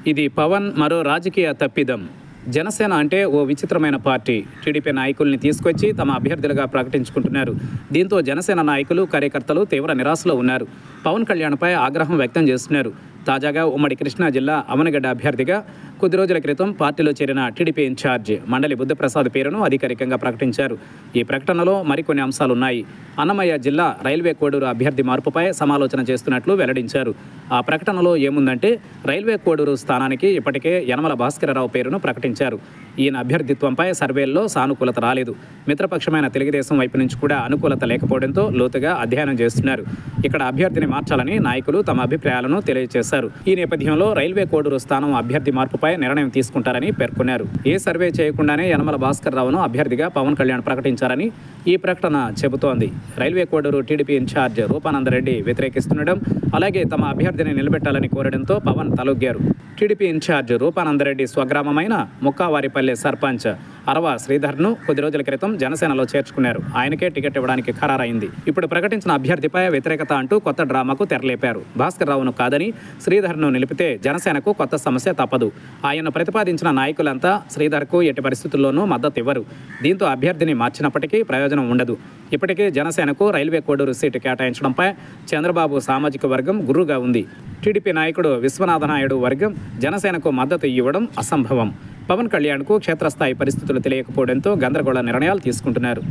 ఇది పవన్ మరో రాజకీయ తప్పిదం. జనసేన అంటే ఓ విచిత్రమైన పార్టీ. టీడీపీ నాయకుల్ని తీసుకొచ్చి తమ అభ్యర్థులుగా ప్రకటించుకుంటున్నారు. దీంతో జనసేన నాయకులు, కార్యకర్తలు తీవ్ర నిరాశలో ఉన్నారు. పవన్ కళ్యాణ్పై ఆగ్రహం వ్యక్తం చేస్తున్నారు. తాజాగా ఉమ్మడి కృష్ణా జిల్లా అవనగడ్డ అభ్యర్థిగా కొద్ది రోజుల క్రితం పార్టీలో చేరిన టీడీపీ ఇన్ఛార్జ్ మండలి బుద్ధప్రసాద్ పేరును అధికారికంగా ప్రకటించారు. ఈ ప్రకటనలో మరికొన్ని అంశాలున్నాయి. అన్నమయ్య జిల్లా రైల్వే కోడూరు అభ్యర్థి మార్పుపై సమాలోచన చేస్తున్నట్లు వెల్లడించారు. ఆ ప్రకటనలో ఏముందంటే, రైల్వే కోడూరు స్థానానికి ఇప్పటికే యనమల భాస్కరరావు పేరును ప్రకటించారు. ఈయన అభ్యర్థిత్వంపై సర్వేల్లో సానుకూలత రాలేదు. మిత్రపక్షమైన తెలుగుదేశం వైపు నుంచి కూడా అనుకూలత లేకపోవడంతో లోతుగా అధ్యయనం చేస్తున్నారు. ఇక్కడ అభ్యర్థిని మార్చాలని నాయకులు తమ అభిప్రాయాలను తెలియజేశారు. ఈ నేపథ్యంలో రైల్వే కోడూరు స్థానం అభ్యర్థి మార్పుపై నిర్ణయం తీసుకుంటారని పేర్కొన్నారు. ఏ సర్వే చేయకుండానే యనమల భాస్కరరావును అభ్యర్థిగా పవన్ కళ్యాణ్ ప్రకటించారని ఈ ప్రకటన చెబుతోంది. Railway Koduru TDP in charge Rupanandareddy వ్యతిరేకిస్తుండడం, అలాగే తమ అభ్యర్థిని నిలబెట్టాలని కోరడంతో పవన్ తలొగ్గారు. టీడీపీ ఇన్ఛార్జ్ రూపానందరెడ్డి స్వగ్రామమైన ముక్కావారిపల్లె సర్పంచ్ అరవ శ్రీధర్ను కొద్ది రోజుల క్రితం జనసేనలో చేర్చుకున్నారు. ఆయనకే టికెట్ ఇవ్వడానికి ఖరారైంది. ఇప్పుడు ప్రకటించిన అభ్యర్థిపై వ్యతిరేకత అంటూ కొత్త డ్రామాకు తెరలేపారు. భాస్కర్రావును కాదని శ్రీధర్ను నిలిపితే జనసేనకు కొత్త సమస్య తప్పదు. ఆయన ప్రతిపాదించిన నాయకులంతా శ్రీధర్కు ఎట్టి పరిస్థితుల్లోనూ మద్దతు ఇవ్వరు. దీంతో అభ్యర్థిని మార్చినప్పటికీ ప్రయోజనం ఉండదు. ఇప్పటికే జనసేనకు రైల్వే కోడూరు సీటు కేటాయించడంపై చంద్రబాబు సామాజిక వర్గం గుర్రుగా ఉంది. టీడీపీ నాయకుడు విశ్వనాథనాయుడు వర్గం జనసేనకు మద్దతు ఇవ్వడం అసంభవం. పవన్ కళ్యాణ్కు క్షేత్రస్థాయి పరిస్థితులు తెలియకపోవడంతో గందరగోళ నిర్ణయాలు తీసుకుంటున్నారు.